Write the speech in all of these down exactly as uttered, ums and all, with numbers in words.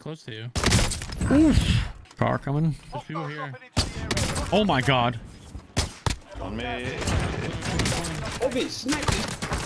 close to you. Oof. Car coming. There's people here. Oh my god. On me. Obi, snipe me.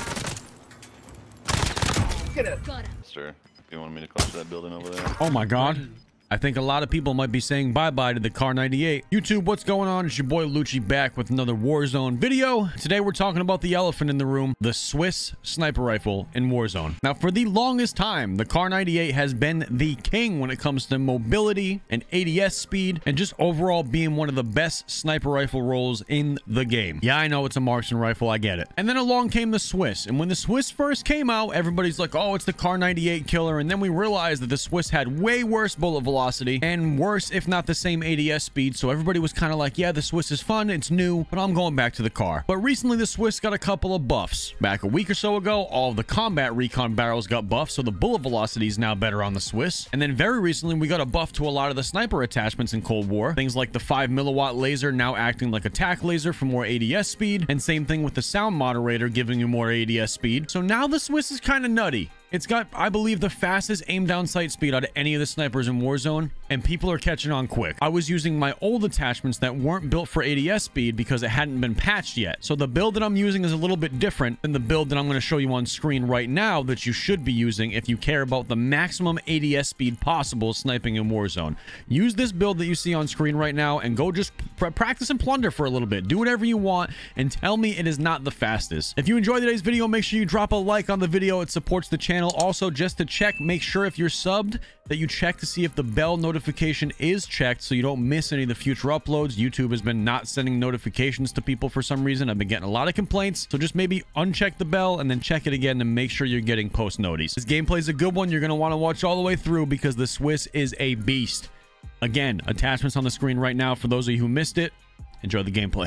Get it. Sir, you want me to close that building over there? Oh my god. I think a lot of people might be saying bye-bye to the Kar ninety-eight. YouTube, what's going on? It's your boy Lucci back with another Warzone video. Today we're talking about the elephant in the room, the Swiss sniper rifle in Warzone. Now, for the longest time, the Kar ninety-eight has been the king when it comes to mobility and A D S speed and just overall being one of the best sniper rifle rolls in the game. Yeah, I know it's a marksman rifle, I get it. And then along came the Swiss, and when the Swiss first came out, everybody's like, oh, it's the Kar ninety-eight killer, and then we realized that the Swiss had way worse bullet velocity and worse, if not the same A D S speed, so everybody was kind of like, yeah, the Swiss is fun, it's new, but I'm going back to the Kar. But recently the Swiss got a couple of buffs. Back a week or so ago, all of the combat recon barrels got buffed, so the bullet velocity is now better on the Swiss. And then very recently we got a buff to a lot of the sniper attachments in Cold War, things like the five milliwatt laser now acting like a tac laser for more A D S speed, and same thing with the sound moderator giving you more A D S speed. So now the Swiss is kind of nutty. It's got, I believe, the fastest aim down sight speed out of any of the snipers in Warzone, and people are catching on quick. I was using my old attachments that weren't built for A D S speed because it hadn't been patched yet. So the build that I'm using is a little bit different than the build that I'm going to show you on screen right now that you should be using if you care about the maximum A D S speed possible sniping in Warzone. Use this build that you see on screen right now and go just pr practice and plunder for a little bit. Do whatever you want and tell me it is not the fastest. If you enjoyed today's video, make sure you drop a like on the video. It supports the channel. Also, just to check, make sure if you're subbed that you check to see if the bell notification is checked so you don't miss any of the future uploads. YouTube has been not sending notifications to people for some reason. I've been getting a lot of complaints, so just maybe uncheck the bell and then check it again to make sure you're getting post noties. This gameplay is a good one. You're going to want to watch all the way through because the Swiss is a beast. Again, attachments on the screen right now for those of you who missed it. Enjoy the gameplay.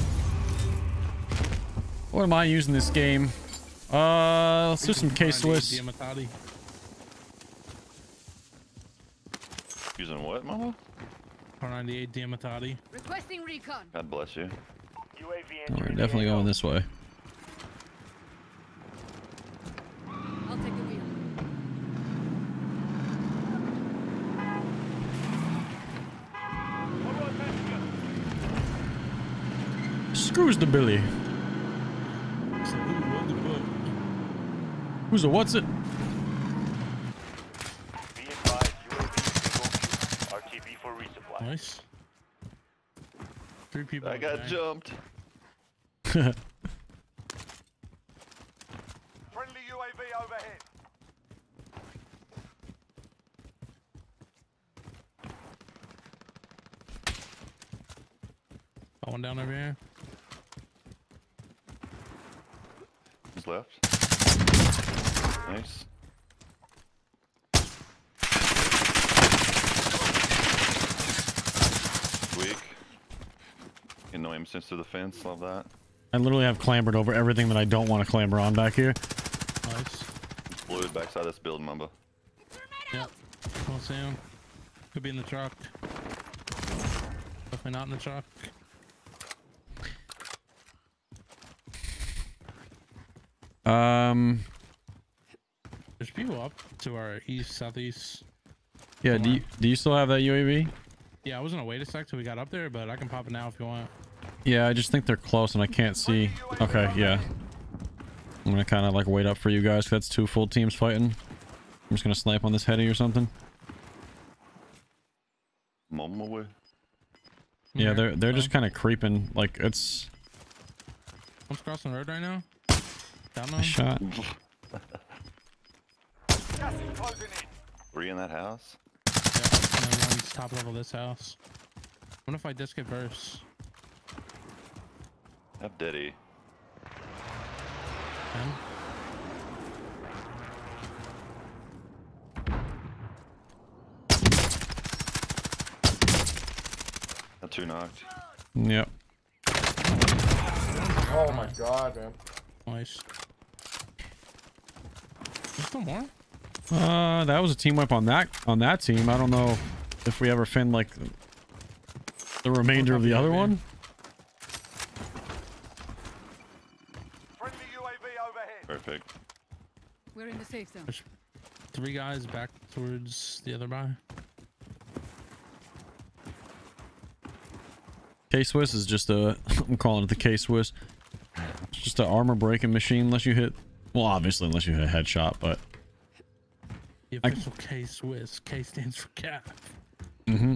What am I using this game? Uh, let's do some K-Swiss. Using what, mama? Kar ninety-eight Diamantati. Requesting recon. God bless you. U A V Oh, we're definitely going this way. I'll take the wheel. Screws the Billy. Who's a what's it? Be advised, U A V R T B for resupply. Nice. Three people. I got okay. jumped. Friendly U A V overhead. Got one down over here. Who's left? Nice. Weak. Get no aim sense to the fence. Love that. I literally have clambered over everything that I don't want to clamber on back here. Nice. Fluid backside this building, Mamba. Yep. Don't see him. Could be in the truck. Definitely not in the truck. Um, There's people up to our east, southeast. yeah, do you, do you still have that U A V? Yeah, I was gonna wait a sec till we got up there, but I can pop it now if you want. Yeah, I just think they're close and I can't see. Okay, yeah. I'm gonna kind of like wait up for you guys. 'Cause that's two full teams fighting. I'm just gonna snipe on this heady or something. Mama way. Yeah, they're they're just kind of creeping. Like it's. One's crossing the road right now. Down A them. shot. Gas is closing in. Were you in that house? Yeah, and then one's top level of this house. What if I disc it first? Have Diddy. Ten? Got two knocked. Yep. Oh my god, man. Nice. There's still more? Uh, that was a team wipe on that on that team. I don't know if we ever find like the remainder of the other one. Friendly U A V overhead. Perfect. We're in the safe zone. There's three guys back towards the other buy. K-Swiss is just a, I'm calling it the K-Swiss. It's just an armor breaking machine unless you hit, well, obviously unless you hit a headshot, but. The official K-Swiss. K stands for cat. Mm-hmm.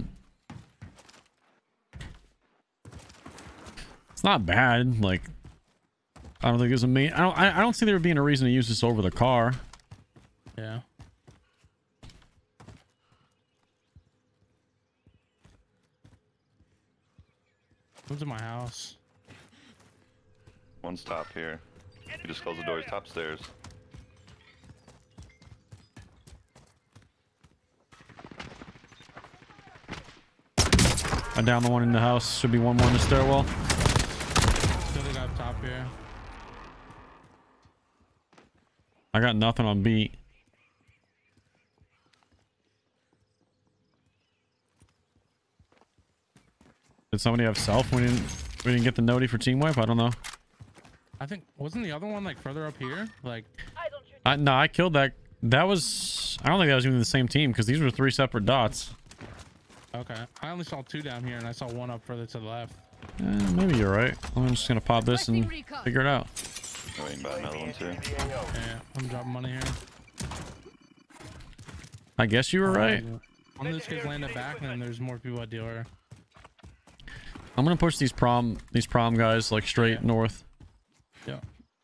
It's not bad. Like, I don't think there's a main. I don't. I, I don't see there being a reason to use this over the car. Yeah. Who's in my house? One's top here. He just closed the door. He's top stairs. I down the one in the house. Should be one more in the stairwell. Still the guy up top here. I got nothing on beat. Did somebody have self? We didn't. We didn't get the noti for team wipe. I don't know. I think wasn't the other one like further up here? Like. I, no, I killed that. That was. I don't think that was even the same team because these were three separate dots. Okay. I only saw two down here, and I saw one up further to the left. Eh, maybe you're right. I'm just gonna pop this and figure it out. Oh, you can buy another one too. Yeah, I'm dropping money here. I guess you were right. One of those kids landed back, and then there's more people at dealer. I'm gonna push these prom these prom guys like straight Yeah. north. Yeah.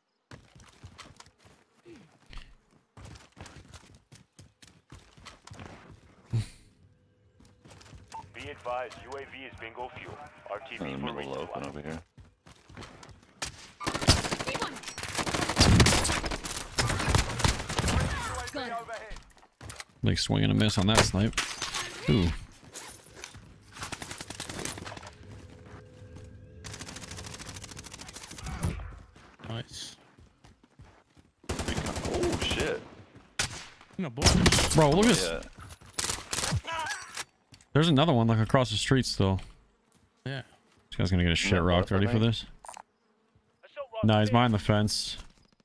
Be advised, U A V is bingo fuel. R T B In the for middle open resupply. over here. Like swing and a miss on that snipe. Ooh. Nice. Oh shit. No boy. Bro, look at this. Yeah. There's another one like across the street still. Yeah. This guy's gonna get a shit Yeah, rocked. both, I Ready for think. this? No, he's behind the fence.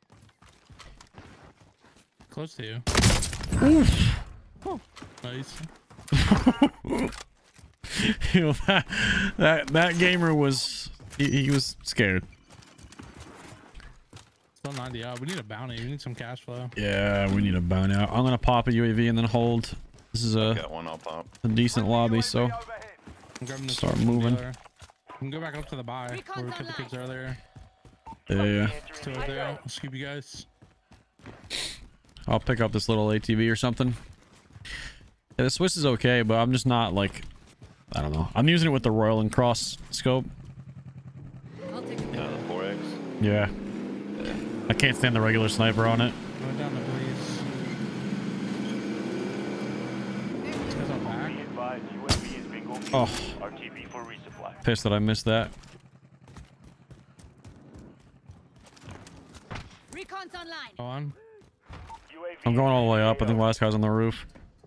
Close to you. Oof. Nice. You know, that, that that gamer was he, he was scared. Still ninety up. We need a bounty. We need some cash flow. Yeah, we need a bounty out. I'm gonna pop a U A V and then hold. This is a, Got one. I'll pop. a decent lobby, so I'm grabbing this Start one from moving. dealer. We can go back up to the buy where we killed the kids earlier. yeah, yeah. Still there. I'll scoop you guys. I'll pick up this little A T V or something. Yeah, the Swiss is okay, but I'm just not like, I don't know. I'm using it with the Royal and Cross scope. I'll take it. Yeah, the four X. Yeah. I can't stand the regular sniper on it. Going down to police. These guys are back. Be advised, U A V is bingo fuel. Oh, R T B for resupply. pissed that I missed that. Recon's online. Go on. U A V I'm going all the way up. I think last guy's on the roof.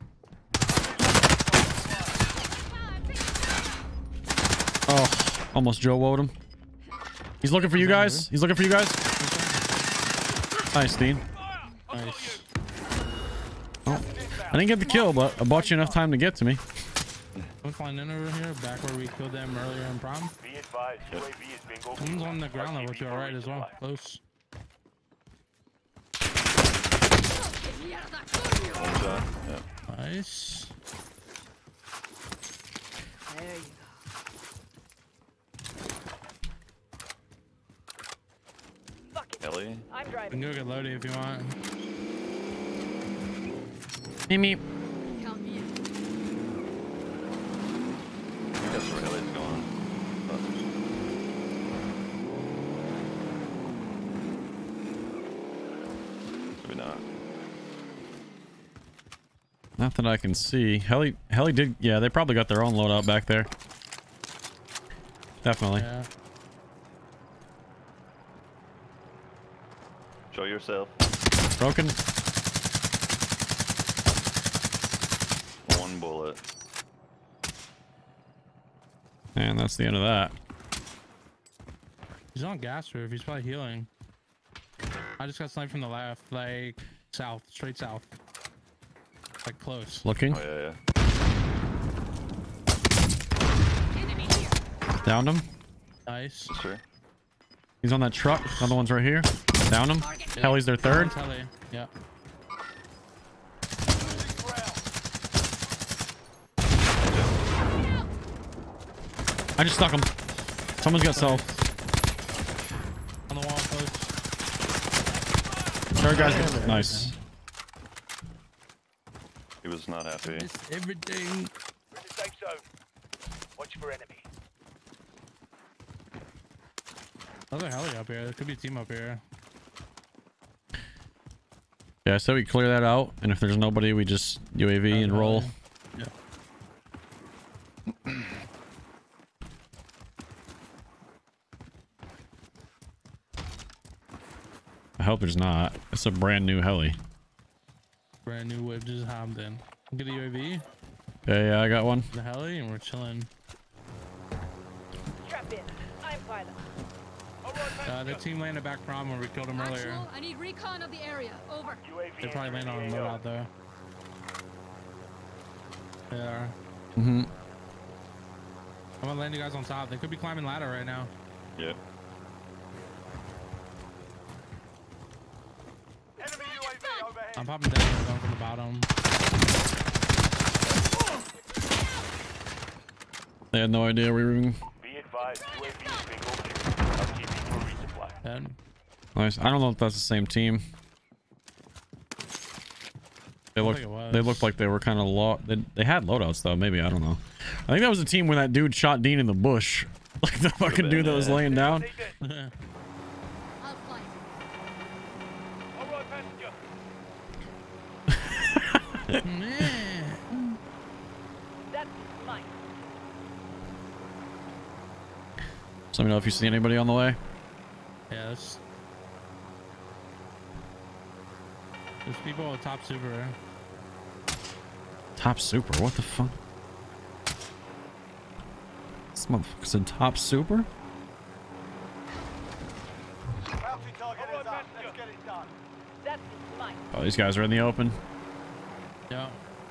Oh, almost Joe woed him. He's looking for you guys. He's looking for you guys. Nice, Dean. Nice. Oh, I didn't get the kill, but I bought you enough time to get to me. I'm flying in over here, back where we killed them earlier in prom. Be advised, U A V is bingo Someone's fuel. on the ground level R T B to our for right as well. resupply. Close. One shot. Yeah. Nice. There you go. Ellie. I'm We driving. can go get Lodi if you want. Meep meep. Count me in. That's where Ellie's going. But maybe not. Not that I can see. Heli, Heli did. Yeah, they probably got their own loadout back there. Definitely. Yeah. Show yourself. Broken. One bullet. And that's the end of that. He's on gas roof. He's probably healing. I just got sniped from the left, like south, straight south. Like close. Looking. Oh yeah, yeah. Enemy here. Downed him. Nice. Yes, sir. He's on that truck. Another one's right here. Down him. Target. Helly's their third. Heli. Yeah. I just stuck him. Someone's got self. On the wall close. Third guy's nice. He was not happy. Missed everything. We're in the safe zone. Watch for enemy. Another heli up here. There could be a team up here. Yeah, so we clear that out, and if there's nobody, we just U A V and roll. Yeah. I hope there's not. It's a brand new heli. Brand new whip just hopped in. Get a U A V. Yeah, yeah, I got one. The heli, and we're chilling. Strap in. I'm pilot. All right, Uh, passenger. the team landed back prom when we killed him earlier. Actual, I need recon of the area. Over. U A V They probably landed on a entering the A O. loadout though. They are. Mm-hmm. I'm gonna land you guys on top. They could be climbing ladder right now. Yeah. Enemy U A V overhead. I'm popping down. I'm going from the bottom. They had no idea we were even... Be advised, U A V is being overviewed. R T B for resupply. Dead. Nice. I don't know if that's the same team. They I looked. think it was. They looked like they were kind of low. They, they had loadouts though. Maybe, I don't know. I think that was the team where that dude shot Dean in the bush. Like the fucking dude that was laying down. Need it. I'll fight. All right, passenger. Man. That's mine. So let me know if you see anybody on the way. Yeah, that's... There's people at top super. Top super. What the fuck? This motherfucker's in top super. Bounty target is up. Let's get it done. That's mine. Oh, these guys are in the open. Yeah.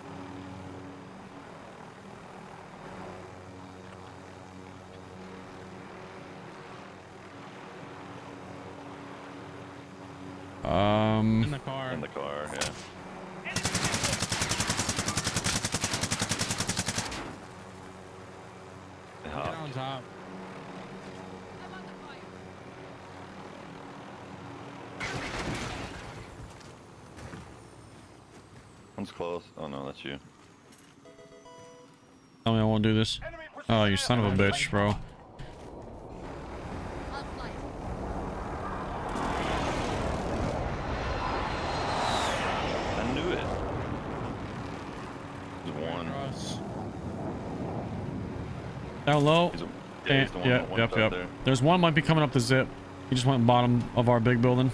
In Um. the car. In the car, yeah. They Get hopped. on top. I'm under fire. One's close. Oh no, that's you. Tell me I won't do this. Enemy Oh, you son of a bitch, bro. I'll fight. I knew it. There's one. Across. Down low. He's a, Yeah, yeah, he's the one yeah, that went yep, up yep. there. There's one might be coming up the zip. He just went bottom of our big building.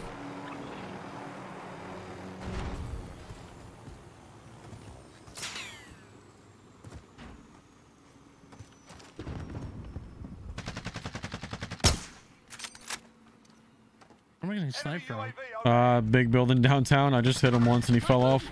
Where am I getting sniped from? Uh, big building downtown. I just hit him once and he fell off.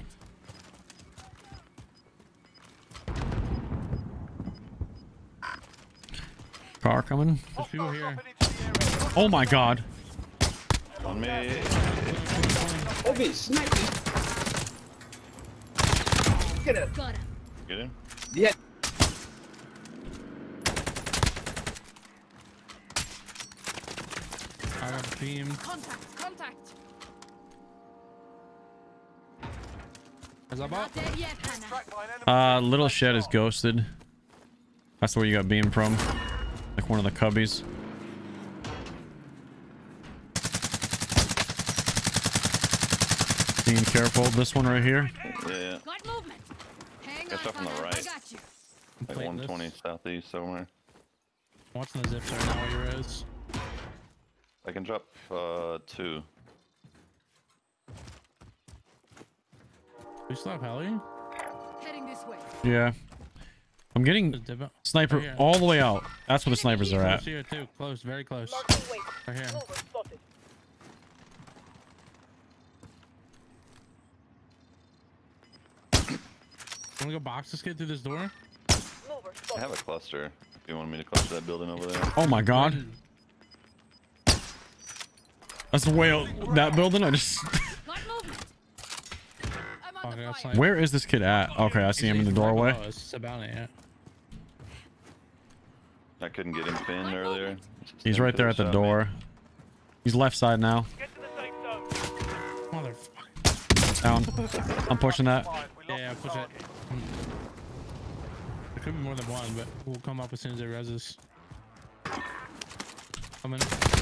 Car coming. There's people here. Oh my god. On me. Obi, snipe me. Get it. Got him. Get him. Yeah. I got beamed. Contact. Contact. Is that Not bot? dead yet, Hannah. Uh, little shed is ghosted. That's where you got beam from. Like one of the cubbies. Being careful. This one right here. Yeah, yeah. Got movement. Hang Catch on, up on the Hannah. I right. got you. Like Wait, one twenty this- southeast somewhere. I'm watching the zips right now where you is. I can drop uh two. We still have heli? Heading this way. Yeah. I'm getting Just dip it. sniper Right here. all the way out. That's where the snipers are Close at. here too. Close. Very close. Marking weight. Right here. Mover spotted. Wanna go box this kid through this door? Mover I spotted. have a cluster. If you want me to cluster that building over there. Oh my god. Run. That's the way out that building. I just. Got movement. I'm on Okay, the that's fire. fine. Where is this kid at? Okay, I see him in the He's right doorway. below us. It's about it, yeah. I couldn't get him pinned earlier. He's right there at the door. He's left side now. Get to the safe zone. Motherfucker. Down. I'm pushing that. Fine, we lost Yeah, yeah, the push it. target. There could be more than one, but we'll come up as soon as it reses. Come in.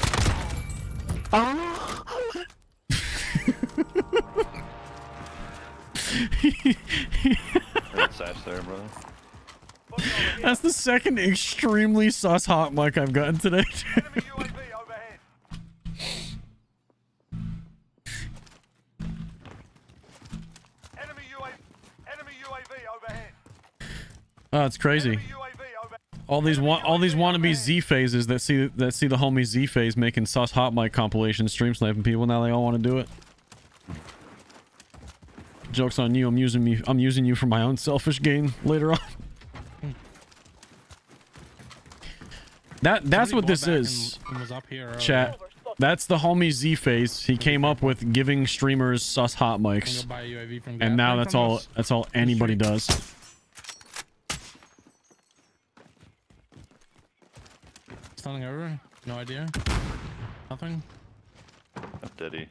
That sash there, brother. That's the second extremely sus hot mic I've gotten today. Enemy U A V overhead. Enemy U A V. Enemy U A V overhead. Oh, it's crazy. Enemy U A V overhead. All these wa- all these wannabe Z phases that see that see the homie Z phase making sus hot mic compilations, stream sniping people. Now they all want to do it. Joke's on you. I'm using me. I'm using you for my own selfish gain later on. That that's Somebody what this bought back is. and- and was up here earlier. Chat. That's the homie Z phase. He came up with giving streamers sus hot I'm gonna mics, go buy a U A V from and Gap. now Bring that's from all. us. That's all anybody does. Stunning over? No idea. Nothing. That's Diddy.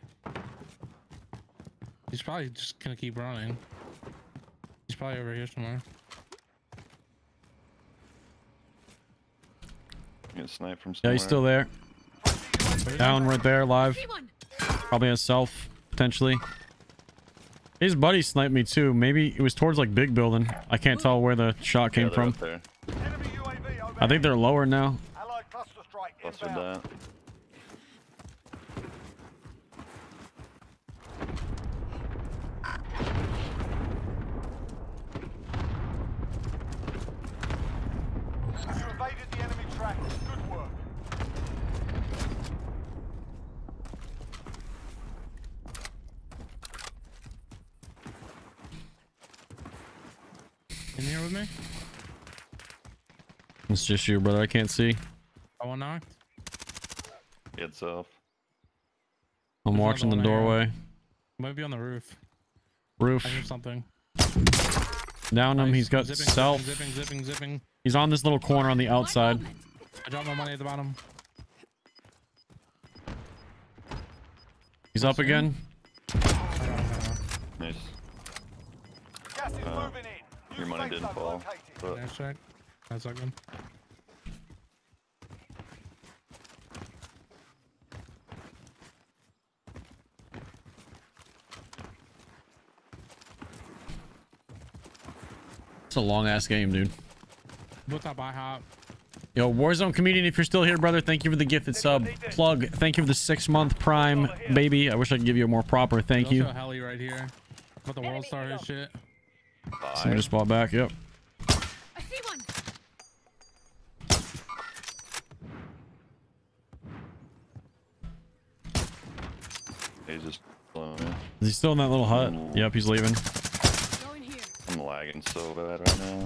He's probably just gonna keep running. He's probably over here somewhere. Get sniped from Yeah, somewhere. he's still there. Down right there, live. See one. Probably has self, potentially. His buddy sniped me too. Maybe it was towards like big building. I can't tell where the shot Yeah, came they're from. up there. Enemy U A V overhead. I think they're lower now. Allied cluster strike Clustered inbound. that. You evaded the enemy track. Good work. In here with me? It's just you, brother. I can't see. I one knocked. Get self. I'm There's watching the another one doorway. Might be on the roof. Roof. I hear something. Down him. Nice. He's got zipping, self. Zipping, zipping, zipping, zipping. He's on this little corner on the Got outside. movement. I dropped my money at the bottom. He's up again. Nice. Gas is Uh, moving in. New Your money safe didn't zone fall. located. But Nice check. That's not good. It's a long ass game, dude. What's up, IHOP? Yo, Warzone comedian, if you're still here, brother, thank you for the gifted sub. Plug, thank you for the six month prime, baby. I wish I could give you a more proper thank There's you. also a heli right here. About the world star his shit. Someone just bought back. Yep. I see one. he's just blowing it. Is he still in that little hut? Yep, he's leaving. Go in here. I'm lagging so bad right now.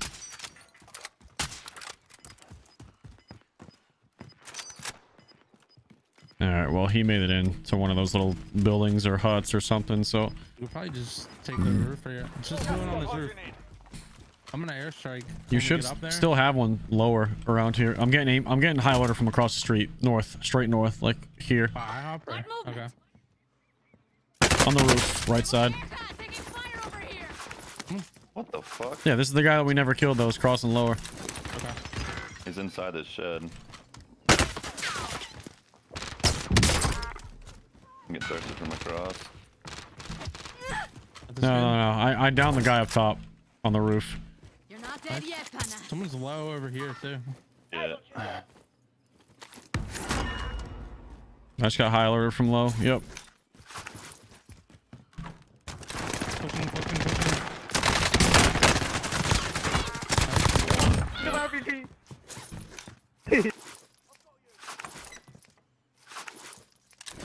All right, well, he made it in to one of those little buildings or huts or something, so We'll probably just take the roof right here. Just do it on this roof. Closing in. I'm gonna airstrike. you when we should get up there. still have one lower around here. I'm getting aim I'm getting high water from across the street, north, straight north, like here Uh, IHOP? Or? Got movement. Okay. on the roof, right side. Aircraft taking fire over here. What the fuck? Yeah, this is the guy that we never killed that was crossing lower. Okay. He's inside this shed. I'm getting thirsty from across. At this No, kid. no, no. I, I downed the guy up top on the roof. You're not dead yet, Pana. Someone's low over here too. Yeah. I just got high alert from low. Yep. Pushing, pushing, pushing.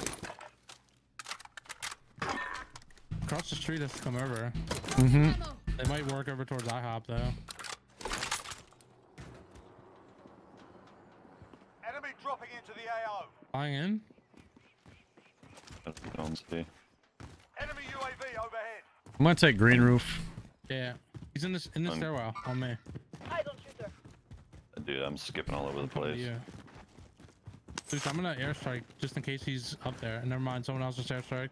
Across the street has to come over. Mm-hmm. Ammo. They might work over towards IHOP though. Enemy dropping into the A O. Flying in. I don't see. Enemy U A V overhead. I'm gonna take green roof. Yeah, he's in this in the Um, stairwell on me. Eyes on shooter. Dude, I'm skipping all over the Coming to place. you. Dude, I'm gonna airstrike just in case he's up there. Never mind, someone else just airstrike.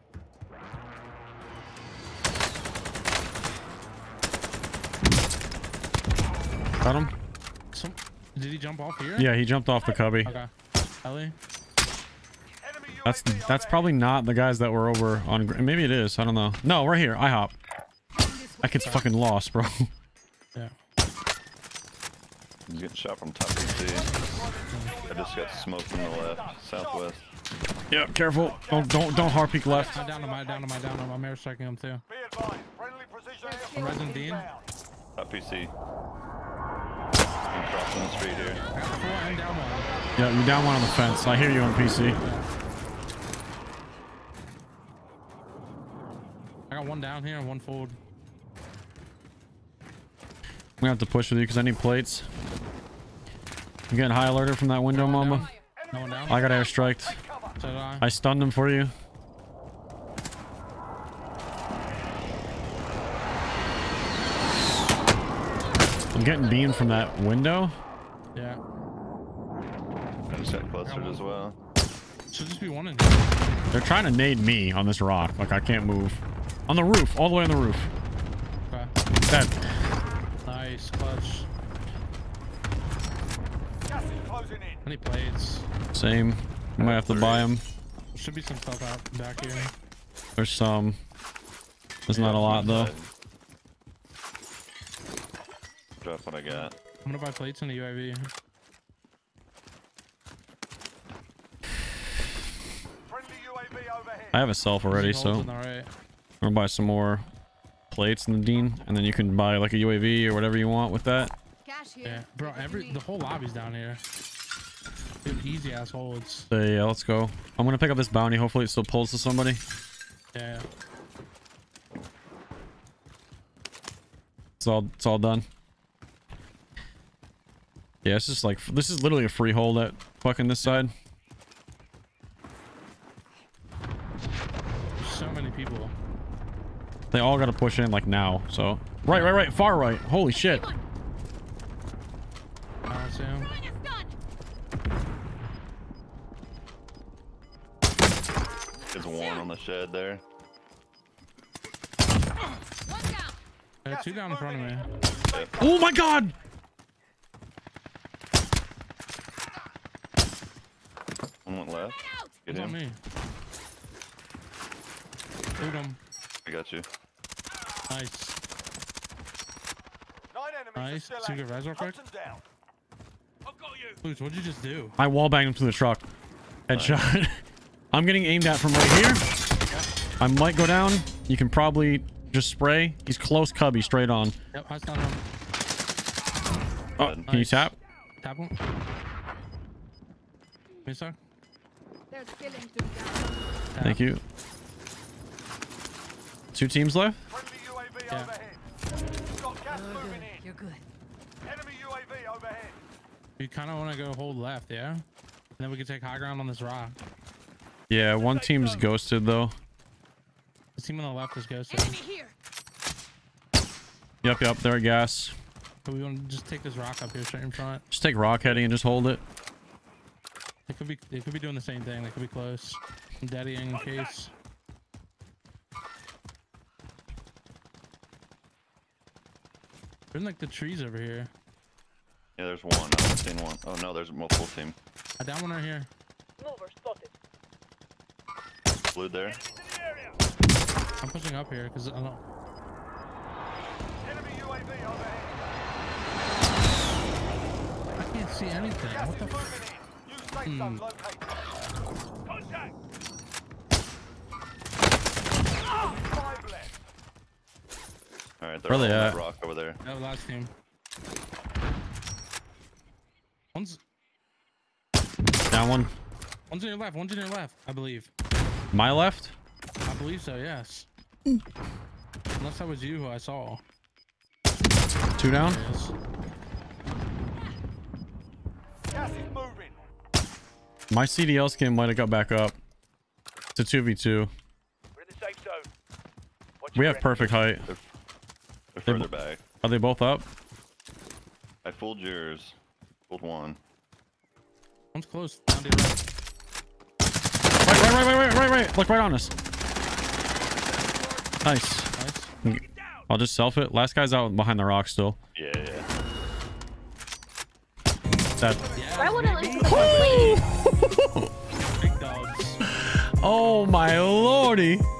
Got him? Some, did he jump off here? Yeah, he jumped off the cubby. Okay. Ellie. Enemy U A V That's that's overhead. probably not the guys that were over on. gr- Maybe it is. I don't know. No, right here. IHOP. That kid's fucking lost, bro. Yeah. He's getting shot from top P C. I just got smoked from the left, southwest. Yeah, careful. Don't don't don't hard peek left. I'm down to my down to my down to my. I'm airstriking him too. Be advised. Friendly precision I'm airstrike Resin Dean. inbound. Top P C. I'm crossing the street here. I got four and down one. Yeah, you down one on the fence. I hear you on P C. I got one down here and one forward. I'm gonna have to push with you because I need plates. You getting high alerted from that window, mama? No one down. I got airstriked. So did I. I stunned him for you. I'm getting beamed from that window. Yeah. I just got clustered as well. Should just be one in here. They're trying to nade me on this rock. Like I can't move. On the roof, all the way on the roof. Okay. That. Nice clutch. Gas is closing in. Any plates? Same. I might have to buy them. Should be some stuff out back here. There's some. There's not a lot though. Drop what I got. I'm gonna buy plates in the U A V. Friendly U A V overhead. I have a self already, There's holes so in the right. I'm gonna buy some more plates, Nadine, and then you can buy like a U A V or whatever you want with that. Cash here. Yeah, bro. Give it to Every me. the whole lobby's down here. Dude, easy ass holds. So yeah, let's go. I'm gonna pick up this bounty. Hopefully it still pulls to somebody. Yeah. It's all it's all done. Yeah, it's just like this is literally a free hold at fucking this side. So many people. They all gotta push in like now. So right, right, right, far right. Holy shit. I don't see him. Throwing a stun. There's one on the shed there. One down. There are two down in front of me. Oh my god. One went left. Out. Get It's on him. me. Shoot him. I got you. Nice. Nine enemies are Nice. still See you active. get res real quick? Hunt them down. I've got you. Boots, what'd you just do? I wallbanged him through the truck. Headshot. I'm getting aimed at from right here. I might go down. You can probably just spray. He's close cubby straight on. Yep, I stunned him. Oh, Good. can you Nice. tap? Tap him. Me sir. There's killing to down. Tap. Thank you. Two teams left. Friendly U A V Yeah. overhead. Got gas moving in. You're good. Enemy U A V overhead. You kind of want to go hold left, yeah? And then we can take high ground on this rock. Yeah, one team's ghosted though. The team on the left is ghosted. Enemy here. Yep, yep, they're at gas. But we want to just take this rock up here straight in front. Just take rock heading and just hold it. They could be they could be doing the same thing. They could be close. I'm daddying in case. They're in like the trees over here. Yeah, there's one. I've seen one. Oh no, there's multiple team. I down one right here. Mover spotted. Blue there. Into the area. I'm pushing up here because I don't. Enemy U A V overhead. I can't see anything. Gas What is the? moving F in. New safe zone located. Contact. Five left. All right, they're Where all they on at? that rock over there. that was last team. One's Down one. one's in your left. One's in your left. I believe. My left. I believe so. Yes. Unless that was you who I saw. Two down. Yes. Gas is moving. My C D L skin might have got back up. It's a two v two. We're in the safe zone. Watch We your have perfect height. They're They further bo- back. Are they both up? I fooled yours. Fooled one. One's close. Down to your right. Right, right, right, right, right, right, right. Look right on us. Nice. Nice. I'll just self it. Last guy's out behind the rock still. Yeah, yeah. That. Why would I listen to the Big dogs. Oh my lordy.